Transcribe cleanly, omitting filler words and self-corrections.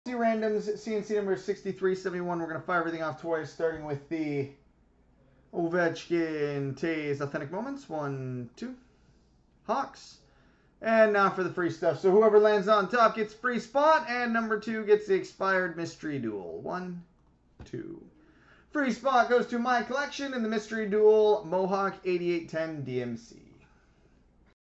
Randoms, C&C number 6371. We're going to fire everything off twice, starting with the Ovechkin Tays Authentic Moments. 1, 2. Hawks. And now for the free stuff. So whoever lands on top gets free spot, and number 2 gets the expired mystery duel. 1, 2. Free spot goes to my collection in the mystery duel Mohawk 8810 DMC.